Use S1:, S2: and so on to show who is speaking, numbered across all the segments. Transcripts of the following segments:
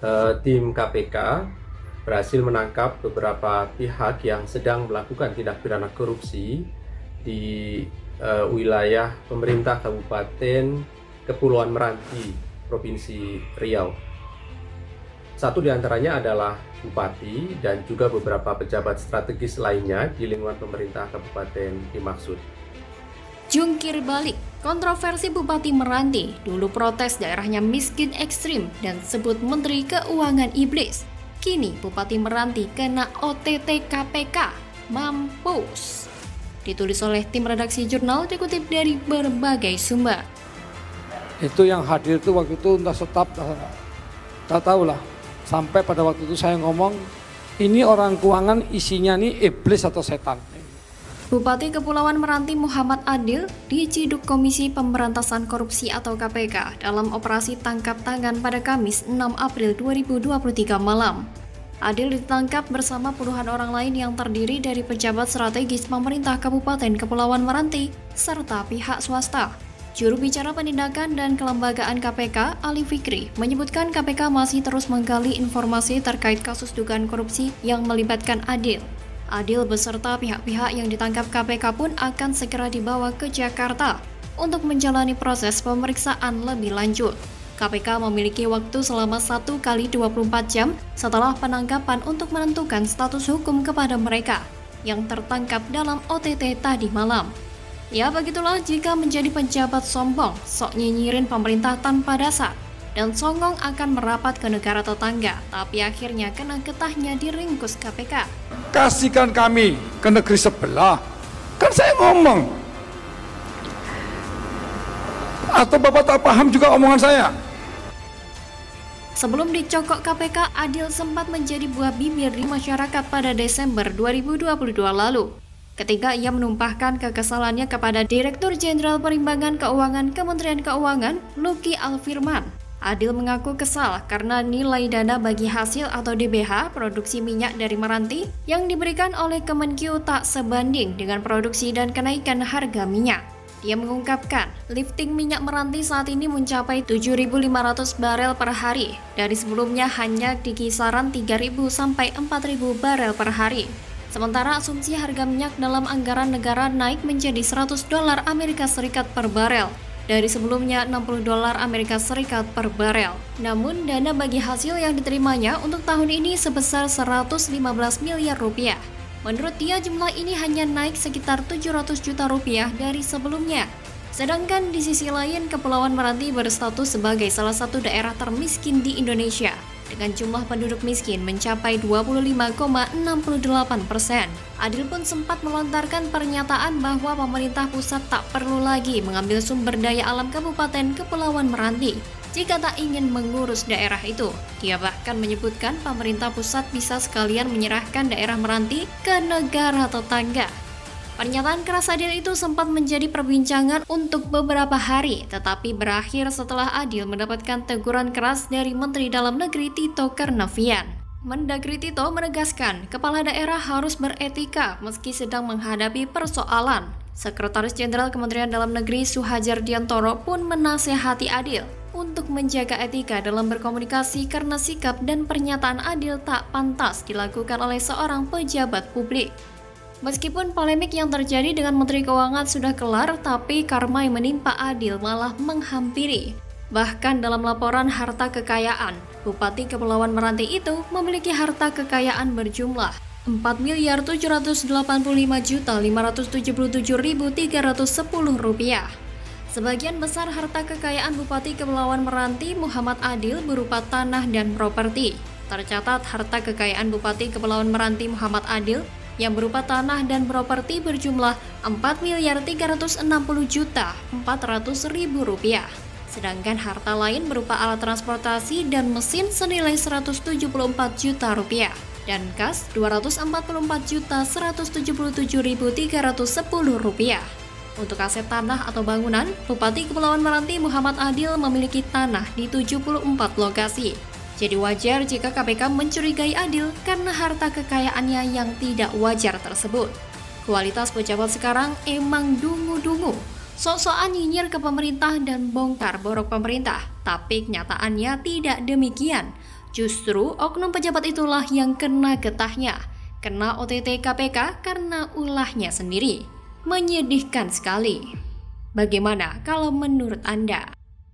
S1: tim KPK berhasil menangkap beberapa pihak yang sedang melakukan tindak pidana korupsi di wilayah pemerintah Kabupaten Kepulauan Meranti, Provinsi Riau. Satu di antaranya adalah bupati dan juga beberapa pejabat strategis lainnya di lingkungan pemerintah kabupaten dimaksud.
S2: Jungkir balik, kontroversi Bupati Meranti dulu protes daerahnya miskin ekstrim dan sebut Menteri Keuangan iblis. Kini Bupati Meranti kena OTT KPK, mampus. Ditulis oleh tim redaksi jurnal dikutip dari berbagai sumber.
S3: Itu yang hadir itu waktu itu entah staf, tak tahulah. Sampai pada waktu itu saya ngomong, ini orang keuangan isinya nih iblis atau setan.
S2: Bupati Kepulauan Meranti Muhammad Adil diciduk Komisi Pemberantasan Korupsi atau KPK dalam operasi tangkap tangan pada Kamis 6 April 2023 malam. Adil ditangkap bersama puluhan orang lain yang terdiri dari pejabat strategis pemerintah Kabupaten Kepulauan Meranti serta pihak swasta. Juru bicara penindakan dan kelembagaan KPK, Ali Fikri, menyebutkan KPK masih terus menggali informasi terkait kasus dugaan korupsi yang melibatkan Adil. Adil beserta pihak-pihak yang ditangkap KPK pun akan segera dibawa ke Jakarta untuk menjalani proses pemeriksaan lebih lanjut. KPK memiliki waktu selama 1 kali 24 jam setelah penangkapan untuk menentukan status hukum kepada mereka yang tertangkap dalam OTT tadi malam. Ya begitulah jika menjadi pejabat sombong, sok nyinyirin pemerintah tanpa dasar, dan songong akan merapat ke negara tetangga, tapi akhirnya kena getahnya diringkus KPK.
S3: Kasihkan kami ke negeri sebelah, kan saya ngomong. Atau Bapak tak paham juga omongan saya?
S2: Sebelum dicokok KPK, Adil sempat menjadi buah bibir di masyarakat pada Desember 2022 lalu. Ketika ia menumpahkan kekesalannya kepada Direktur Jenderal Perimbangan Keuangan Kementerian Keuangan, Luki Alfirman. Adil mengaku kesal karena nilai dana bagi hasil atau DBH produksi minyak dari Meranti yang diberikan oleh Kemenkeu tak sebanding dengan produksi dan kenaikan harga minyak. Dia mengungkapkan, lifting minyak Meranti saat ini mencapai 7.500 barel per hari, dari sebelumnya hanya di kisaran 3.000 sampai 4.000 barel per hari. Sementara asumsi harga minyak dalam anggaran negara naik menjadi $100 Amerika Serikat per barel, dari sebelumnya $60 Amerika Serikat per barel. Namun dana bagi hasil yang diterimanya untuk tahun ini sebesar 115 miliar rupiah. Menurut dia jumlah ini hanya naik sekitar 700 juta rupiah dari sebelumnya. Sedangkan di sisi lain Kepulauan Meranti berstatus sebagai salah satu daerah termiskin di Indonesia, dengan jumlah penduduk miskin mencapai 25,68%. Adil pun sempat melontarkan pernyataan bahwa pemerintah pusat tak perlu lagi mengambil sumber daya alam Kabupaten Kepulauan Meranti jika tak ingin mengurus daerah itu. Dia bahkan menyebutkan pemerintah pusat bisa sekalian menyerahkan daerah Meranti ke negara tetangga. Pernyataan keras Adil itu sempat menjadi perbincangan untuk beberapa hari, tetapi berakhir setelah Adil mendapatkan teguran keras dari Menteri Dalam Negeri Tito Karnavian. Mendagri Tito menegaskan, kepala daerah harus beretika meski sedang menghadapi persoalan. Sekretaris Jenderal Kementerian Dalam Negeri Suhajar Diantoro pun menasehati Adil untuk menjaga etika dalam berkomunikasi karena sikap dan pernyataan Adil tak pantas dilakukan oleh seorang pejabat publik. Meskipun polemik yang terjadi dengan Menteri Keuangan sudah kelar, tapi karma yang menimpa Adil malah menghampiri. Bahkan dalam laporan harta kekayaan, Bupati Kepulauan Meranti itu memiliki harta kekayaan berjumlah Rp4.785.577.310. Sebagian besar harta kekayaan Bupati Kepulauan Meranti Muhammad Adil berupa tanah dan properti. Tercatat harta kekayaan Bupati Kepulauan Meranti Muhammad Adil yang berupa tanah dan properti berjumlah Rp4.360.400.000. Sedangkan harta lain berupa alat transportasi dan mesin senilai Rp174 juta dan kas Rp244.177.310. Untuk aset tanah atau bangunan, Bupati Kepulauan Meranti Muhammad Adil memiliki tanah di 74 lokasi. Jadi wajar jika KPK mencurigai Adil karena harta kekayaannya yang tidak wajar tersebut. Kualitas pejabat sekarang emang dungu-dungu, sok-sokan nyinyir ke pemerintah dan bongkar borok pemerintah, tapi kenyataannya tidak demikian. Justru oknum pejabat itulah yang kena getahnya, kena OTT KPK karena ulahnya sendiri. Menyedihkan sekali. Bagaimana kalau menurut Anda?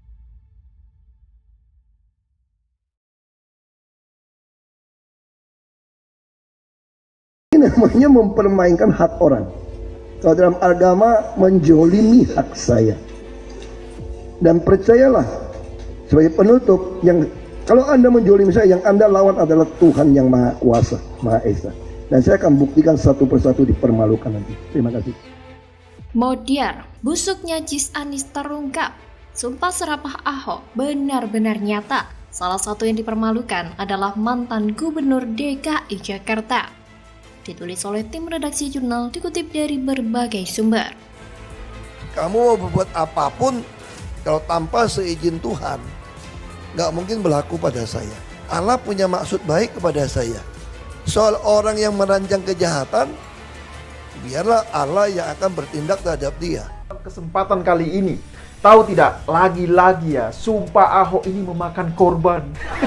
S4: Ini namanya mempermainkan hak orang. Kalau dalam agama menjolimi hak saya. Dan percayalah, sebagai penutup, yang kalau Anda menjolimi saya, yang Anda lawan adalah Tuhan yang Maha Kuasa, Maha Esa. Dan saya akan buktikan satu persatu dipermalukan nanti. Terima kasih.
S2: Modiar, busuknya Jis Anies terungkap. Sumpah serapah Ahok benar-benar nyata. Salah satu yang dipermalukan adalah mantan Gubernur DKI Jakarta. Ditulis oleh tim redaksi jurnal, dikutip dari berbagai sumber.
S4: Kamu mau berbuat apapun, kalau tanpa seizin Tuhan, gak mungkin berlaku pada saya. Allah punya maksud baik kepada saya. Soal orang yang merancang kejahatan, biarlah Allah yang akan bertindak terhadap dia.
S5: Kesempatan kali ini, tahu tidak, lagi-lagi ya, sumpah Ahok ini memakan korban.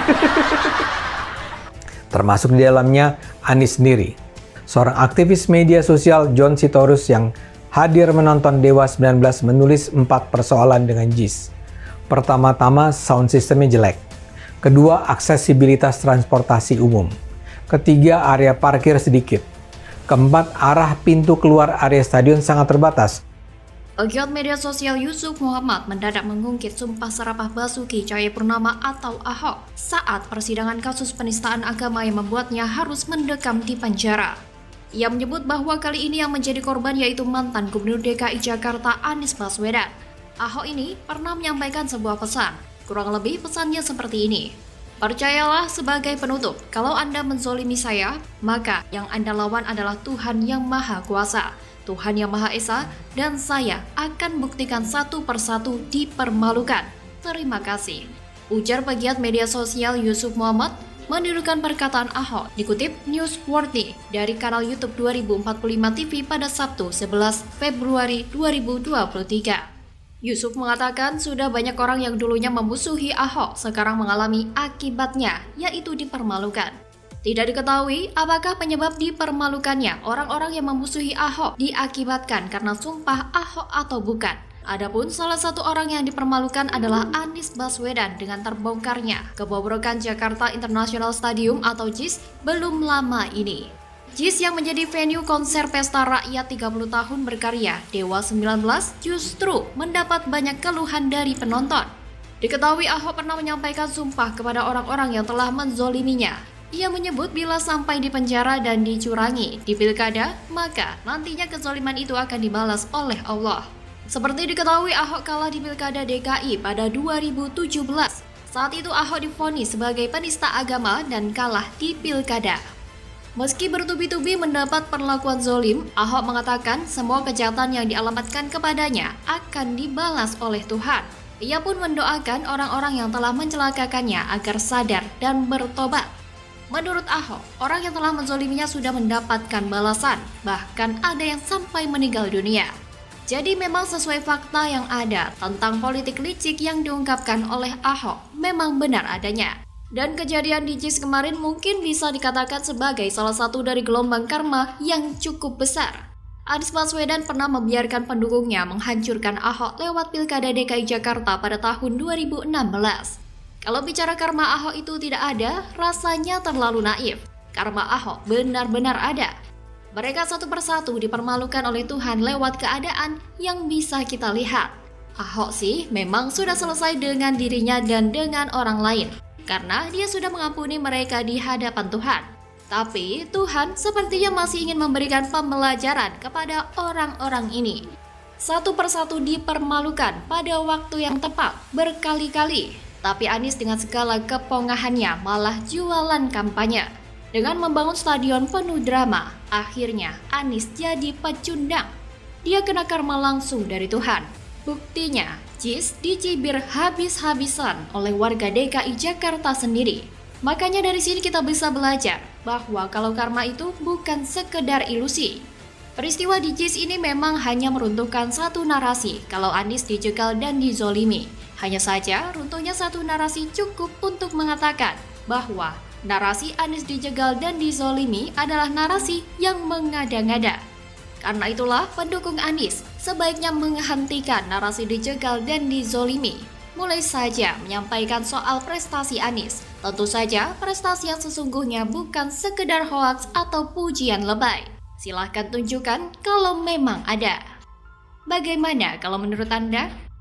S6: Termasuk di dalamnya Anies sendiri. Seorang aktivis media sosial John Sitorus yang hadir menonton Dewa 19 menulis 4 persoalan dengan JIS. Pertama-tama, sound systemnya jelek. Kedua, aksesibilitas transportasi umum. Ketiga, area parkir sedikit. Keempat, arah pintu keluar area stadion sangat terbatas.
S2: Pegiat media sosial Yusuf Muhammad mendadak mengungkit sumpah serapah Basuki Cahayapurnama atau Ahok saat persidangan kasus penistaan agama yang membuatnya harus mendekam di penjara. Ia menyebut bahwa kali ini yang menjadi korban yaitu mantan Gubernur DKI Jakarta Anies Baswedan. Ahok ini pernah menyampaikan sebuah pesan, kurang lebih pesannya seperti ini. Percayalah sebagai penutup, kalau Anda menzolimi saya, maka yang Anda lawan adalah Tuhan yang Maha Kuasa, Tuhan yang Maha Esa, dan saya akan buktikan satu persatu dipermalukan. Terima kasih. Ujar pegiat media sosial Yusuf Muhammad menirukan perkataan Ahok, dikutip Newsworthy dari kanal YouTube 2045 TV pada Sabtu 11 Februari 2023. Yusuf mengatakan sudah banyak orang yang dulunya memusuhi Ahok sekarang mengalami akibatnya, yaitu dipermalukan. Tidak diketahui apakah penyebab dipermalukannya orang-orang yang memusuhi Ahok diakibatkan karena sumpah Ahok atau bukan. Adapun salah satu orang yang dipermalukan adalah Anies Baswedan dengan terbongkarnya kebobrokan Jakarta International Stadium atau JIS belum lama ini. JIS yang menjadi venue konser pesta rakyat 30 tahun berkarya Dewa 19 justru mendapat banyak keluhan dari penonton. Diketahui Ahok pernah menyampaikan sumpah kepada orang-orang yang telah menzoliminya. Ia menyebut bila sampai di penjara dan dicurangi di pilkada, maka nantinya kezoliman itu akan dibalas oleh Allah. Seperti diketahui, Ahok kalah di pilkada DKI pada 2017. Saat itu Ahok divonis sebagai penista agama dan kalah di pilkada. Meski bertubi-tubi mendapat perlakuan zolim, Ahok mengatakan semua kejahatan yang dialamatkan kepadanya akan dibalas oleh Tuhan. Ia pun mendoakan orang-orang yang telah mencelakakannya agar sadar dan bertobat. Menurut Ahok, orang yang telah menzoliminya sudah mendapatkan balasan, bahkan ada yang sampai meninggal dunia. Jadi memang sesuai fakta yang ada tentang politik licik yang diungkapkan oleh Ahok memang benar adanya. Dan kejadian di JIS kemarin mungkin bisa dikatakan sebagai salah satu dari gelombang karma yang cukup besar. Anies Baswedan pernah membiarkan pendukungnya menghancurkan Ahok lewat pilkada DKI Jakarta pada tahun 2016. Kalau bicara karma Ahok itu tidak ada, rasanya terlalu naif. Karma Ahok benar-benar ada. Mereka satu persatu dipermalukan oleh Tuhan lewat keadaan yang bisa kita lihat. Ahok sih memang sudah selesai dengan dirinya dan dengan orang lain, karena dia sudah mengampuni mereka di hadapan Tuhan. Tapi Tuhan sepertinya masih ingin memberikan pembelajaran kepada orang-orang ini. Satu persatu dipermalukan pada waktu yang tepat berkali-kali. Tapi Anies dengan segala kepongahannya malah jualan kampanye. Dengan membangun stadion penuh drama, akhirnya Anies jadi pecundang. Dia kena karma langsung dari Tuhan. Buktinya, JIS dicibir habis-habisan oleh warga DKI Jakarta sendiri. Makanya dari sini kita bisa belajar bahwa kalau karma itu bukan sekedar ilusi. Peristiwa di JIS ini memang hanya meruntuhkan satu narasi kalau Anies dijegal dan dizolimi. Hanya saja runtuhnya satu narasi cukup untuk mengatakan bahwa narasi Anies dijegal dan dizolimi adalah narasi yang mengada-ngada. Karena itulah pendukung Anies sebaiknya menghentikan narasi dijegal dan dizolimi. Mulai saja menyampaikan soal prestasi Anies. Tentu saja prestasi yang sesungguhnya bukan sekedar hoaks atau pujian lebay. Silahkan tunjukkan kalau memang ada. Bagaimana kalau menurut Anda?